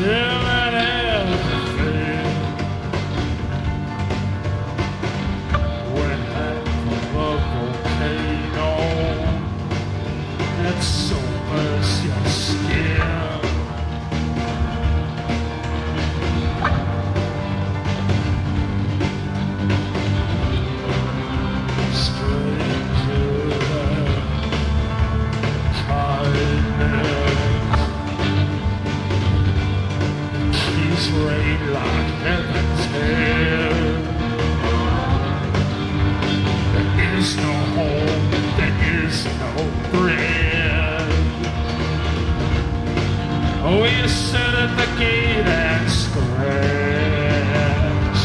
killing everything. Went out from a volcano that sours your skin. Rain like heaven's hell. There is no home, there is no bread. Oh, you sit at the gate and scratch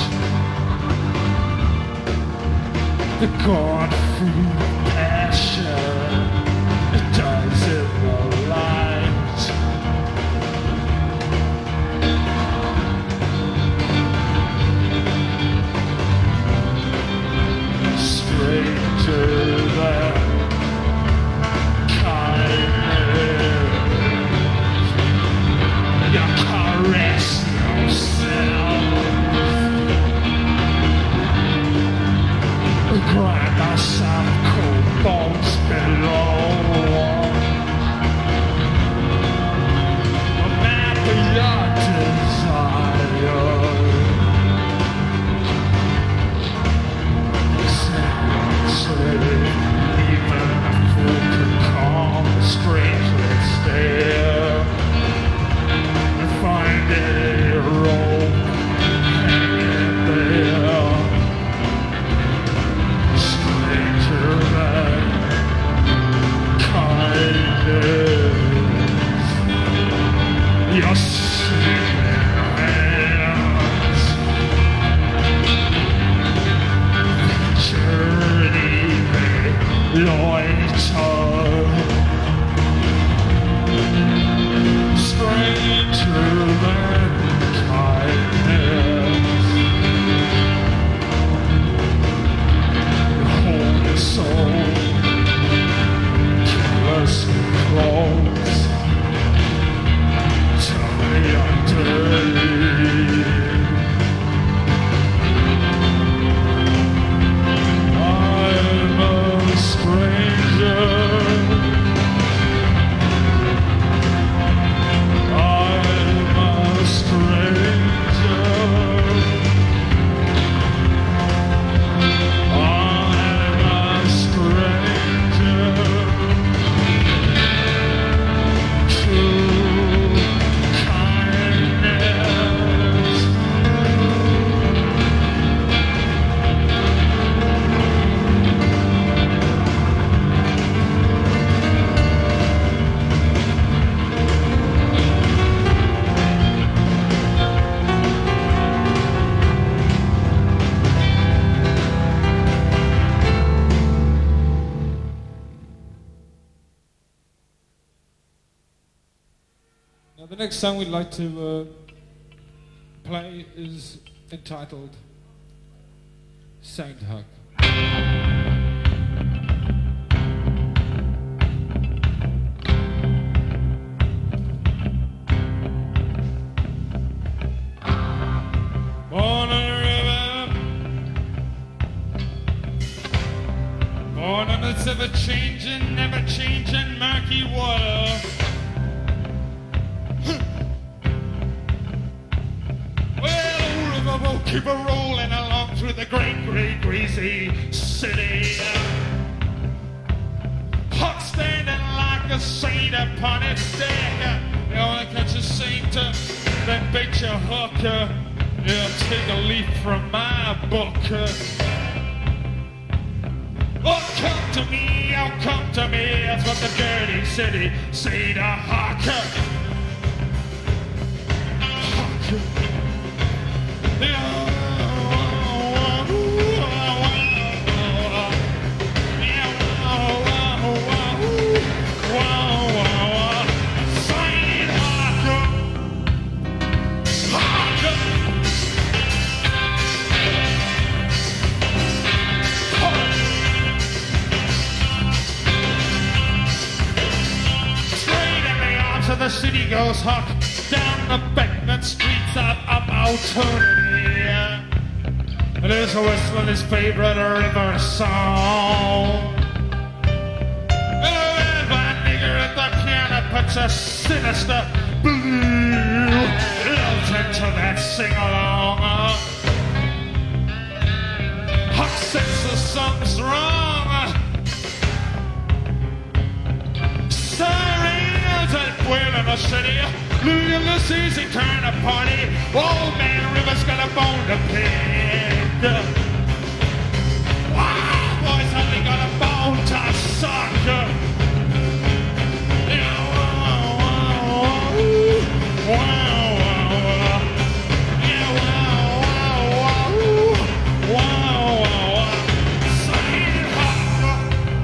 the gone food passion. It dies in the light. Grind ourselves cold bones below. No matter your desire, even a fool can calm the strangeless stare and find a rope hanging there. Your sleeping hands, journey loiter, stranger than kindness. Hold your soul, killers with claws. I'm a stranger. I'm a stranger. I'm a stranger. Now the next song we'd like to play is entitled Saint Hug. Born on the river, born on this ever-changing, never-changing murky water. Well, the river will keep a rolling along through the great, great, greasy city. Hawk standing like a saint upon its deck. You wanna catch a saint, then bait your hook. Yeah, take a leaf from my book. Oh, come to me, oh, come to me. That's what the dirty city say to Hawk. The city goes Hawk, down the back. and streets of opportunity. It is whistling his favorite river song. Every nigger at the piano puts a sinister blue lilt into that sing-along. Huck senses something's wrong. Sirens at Whale in the city. Louis Ulysses, he turned a party. Old man Rivers got a bone to pick. Wow, boys only got a bone to suck. Yeah, wow, wow, wow, wow. Yeah, wow, wow, wow, wow, wow. Sing hot,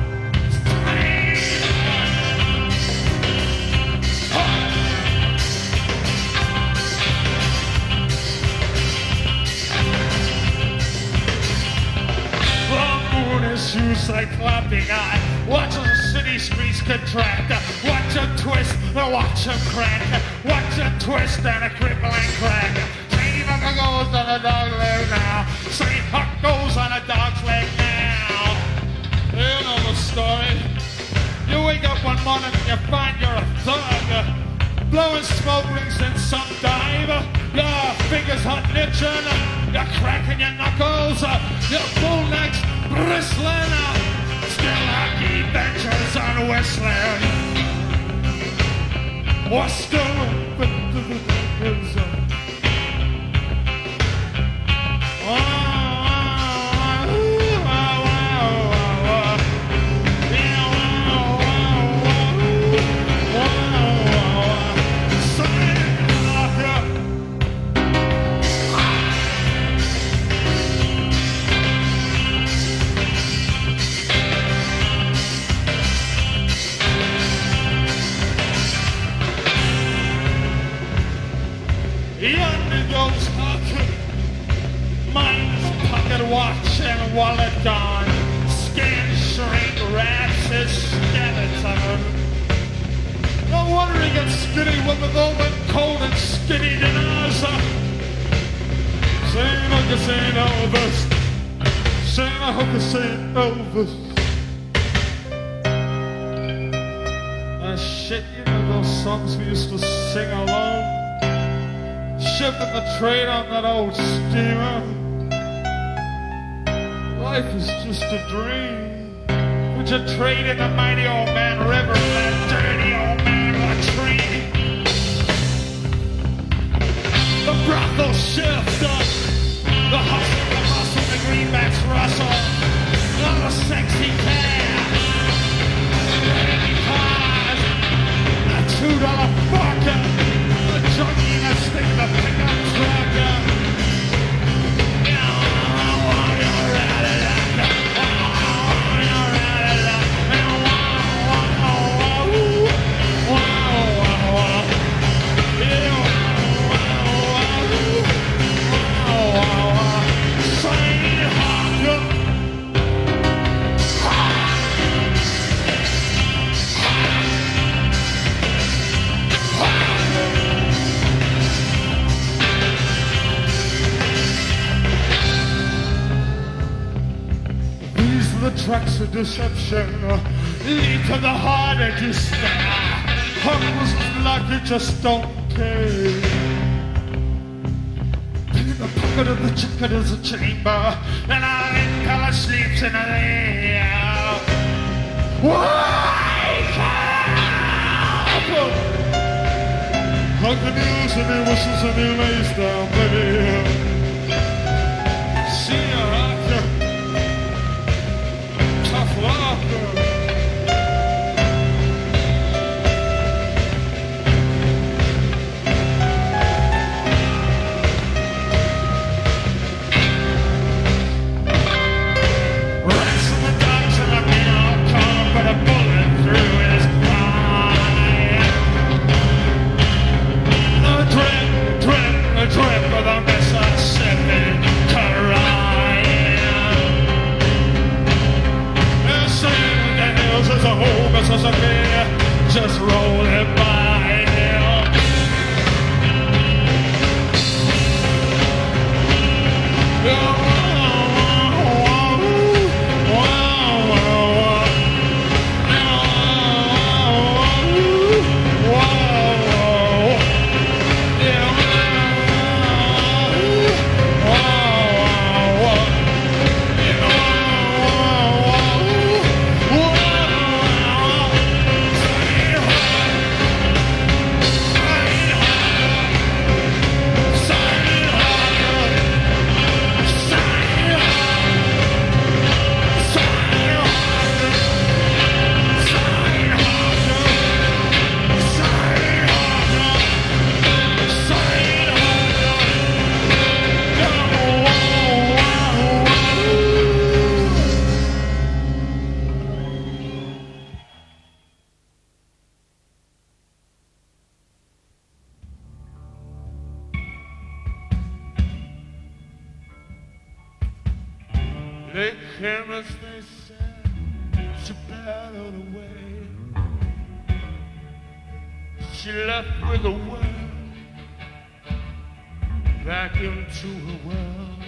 shoes like clapping eye. Watch the city streets contract. Watch them twist and watch them crack. Watch them twist and a cripple and crack. Same Huck goes on a dog's leg now. Same Huck goes on a dog's leg now. You know the story. You wake up one morning and you find you're a thug. Blowing smoke rings in some dive. Your fingers hot and itching. You're cracking your knuckles. Your bull necks bristling. Still hockey benches on whistling. What's still goes Huck, mine's pocket watch and wallet gone. Skin shrink rats his skeleton. No wonder he gets skinny with the golden cold and skinny dinners. Saint Hooker, Saint Elvis. Saint Hooker, Saint Elvis. Shit, you know those songs we used to sing along? Shipping the trade on that old steamer. Life is just a dream. Would you trade in the mighty old man river for that dirty old man latrine? The brothel shift up. The hustle, the muscle, the greenbacks rustle. All the sexy cash. Baby cars. A $2 fucker. The junkie and a stick of the pickup truck. The tracks of deception lead to the heart of despair. Huck was like you just don't care. In the pocket of the jacket is a chamber, and our impeller sleeps in the air. Wake up! Huck the news and he whistles and he lays down, baby. See ya, Huck. Drip of the message. chemist, they said she battled away. She left with a world back into her world.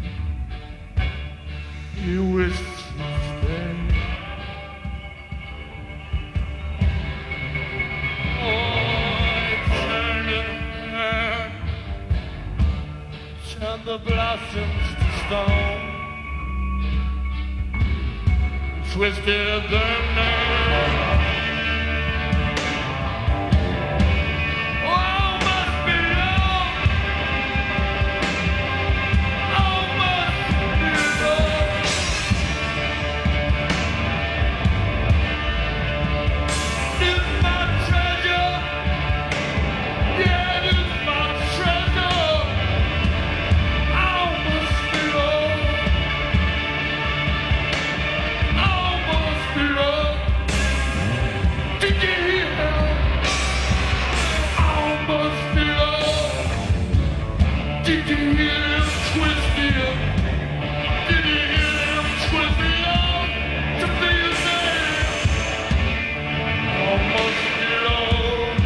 You wish she'd stay. Turn the blossoms to stone, twisted their nails. Oh, must be love. Oh, must be love. This is my treasure. Yeah, this is my treasure. Did you hear him twist me up? Did you hear him twist me up to be his man? Almost below.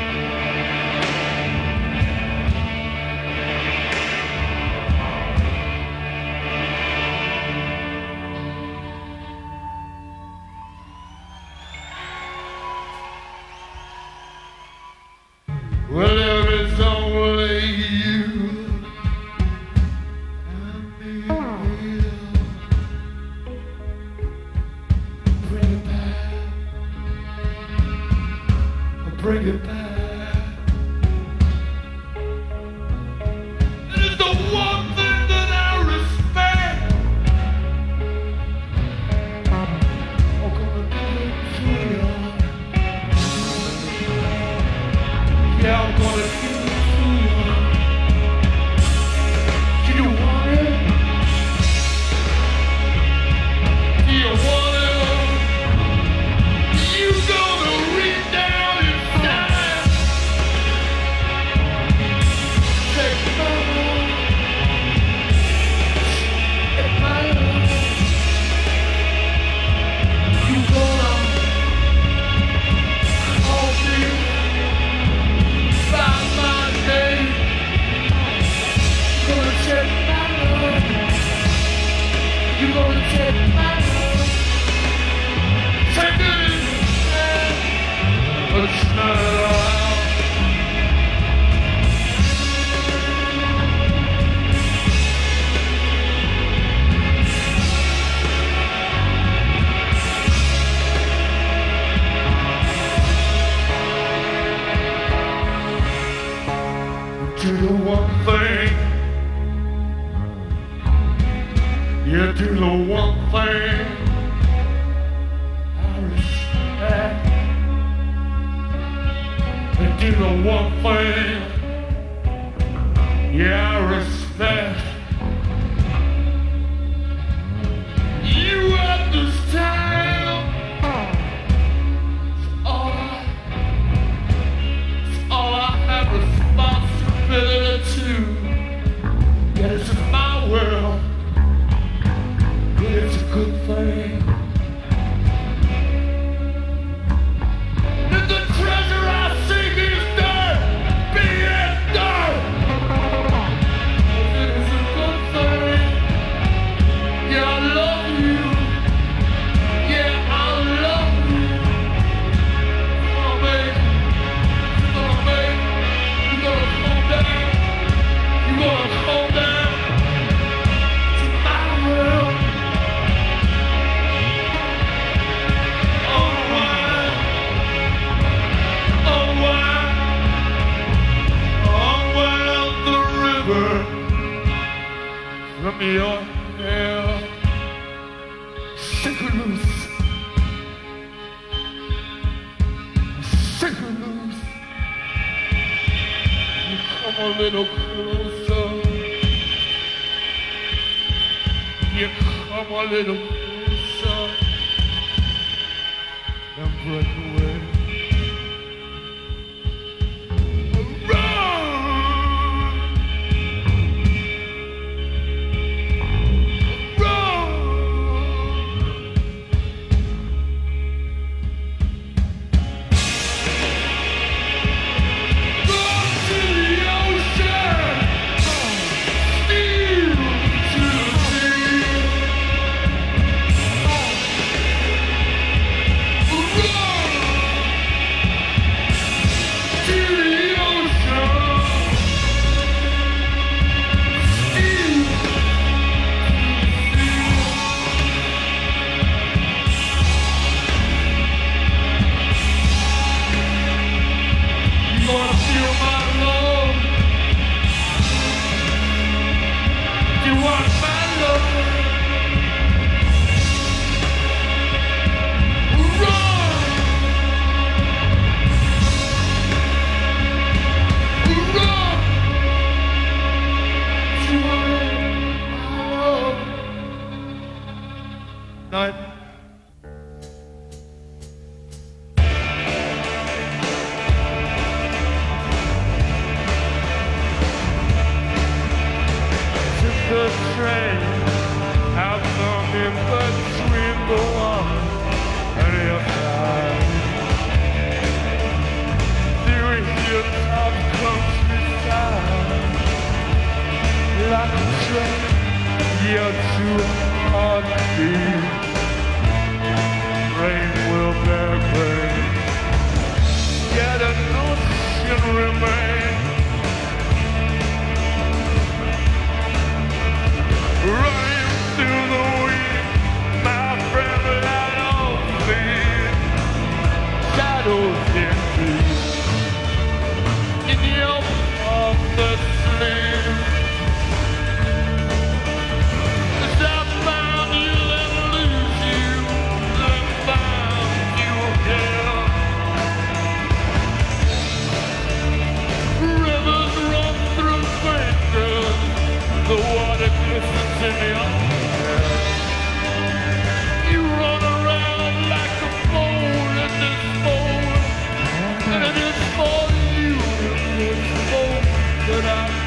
Well, there is only you. Bring it back. It is the one thing that I respect. I'm gonna give it to you. Yeah, I'm gonna give it to you. Do you want it? Do you want it? You gonna reach down and do the one thing. You do the one thing I respect. You do the one thing, yeah, I respect. You understand. All I have responsibility. Yeah, this is my world. It's a good thing. And the treasure I seek is dirt, be it dirt. It is a good thing. Yeah, I love you. Yeah, I love you. Oh, baby. Oh, baby. You're gonna calm down. You're gonna calm down. To my world. From your hair, shake her loose, shake her loose. You come a little closer, you come a little closer, and break away. train out from in between the one and the other. Through your top countryside, like a train, you're too hard to beat. Rain will bear pain, yet an ocean remain. Running through the wind, my friend, I don't fear. Shadows in deep, in your arms asleep. As I found you and lose you, then found you here. Rivers run through fingers, the water glistens in your hair. You run around like a fool in this fool, and it is for you in this fool that I